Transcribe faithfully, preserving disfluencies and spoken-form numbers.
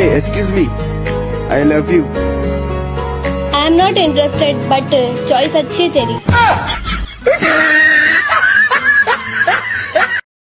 Excuse me, I love you. I am not interested but choice अच्छी है तेरी।